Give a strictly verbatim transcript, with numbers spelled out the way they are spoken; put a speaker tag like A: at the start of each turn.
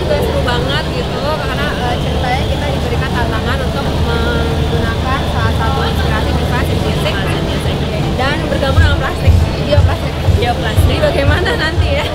A: juga seru banget gitu karena uh, ceritanya kita diberikan tantangan untuk menggunakan salah satu inspirasi bebas music dan bergabung dengan plastik, bioplastik.
B: Bioplastik.
A: Jadi bagaimana nanti ya?